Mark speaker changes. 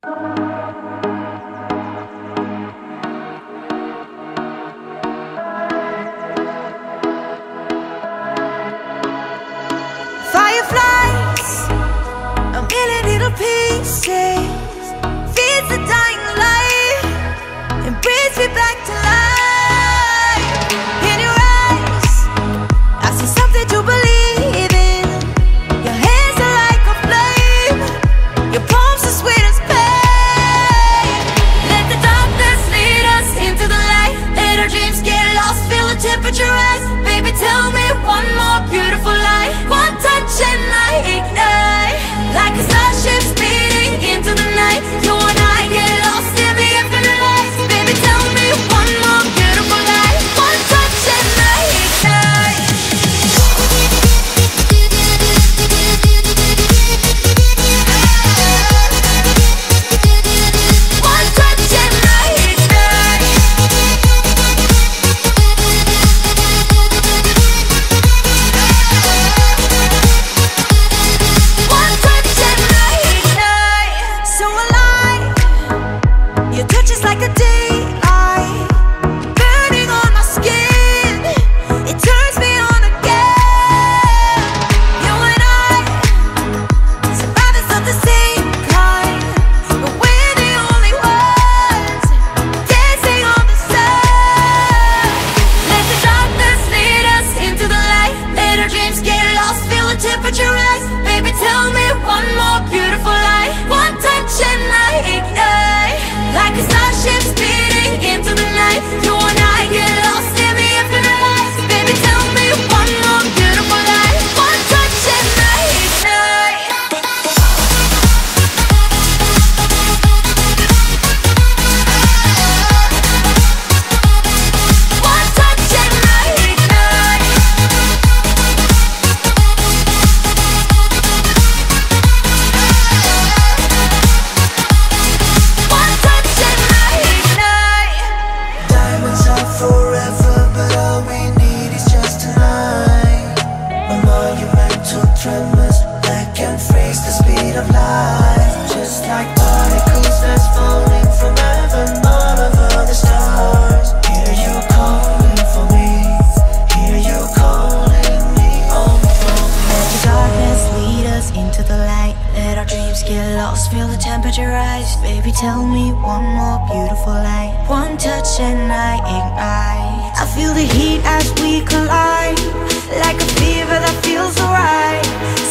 Speaker 1: Fireflies, a million little pieces, feeds the dying light and brings me back to life. In your eyes, I see something to believe in. Your hands are like a flame, your palms are sweet as pain. Let the darkness lead us into the light. Let our dreams get lost, feel the temperature rise. Baby, tell me one more beautiful lie. One touch and I ignite, like a starship speeding into the night. You and I get lost in the infinite lights. Baby, tell me one more beautiful lie. One touch and I ignite. One touch and I ignite. One touch and I ignite. So alive, your touch is like a daylight, burning on my skin. It turns me on again. You and I, survivors of the same kind, but we're the only ones dancing on the sun. Let the darkness lead us into the light. Let our dreams get lost, feel the temperature rise. Baby, tell me one more beautiful lie. One touch and I ignite, like a starship speeding into the night. You and I get lost in the infinite lights. Baby, tell me one more beautiful lie. One touch and I ignite. One touch and I ignite. One touch and I ignite.
Speaker 2: Diamonds are forever, but all we need is just tonight. My monumental tremors that can freeze the speed of light. Just like particles that's falling from heaven all over the stars. Hear you calling for me, hear you calling me on the phone.
Speaker 1: Let the darkness lead us into the light. Let our dreams get lost, feel the temperature rise. Baby, tell me one more beautiful lie. One touch and I ignite. I feel the heat as we collide, like a fever that feels alright.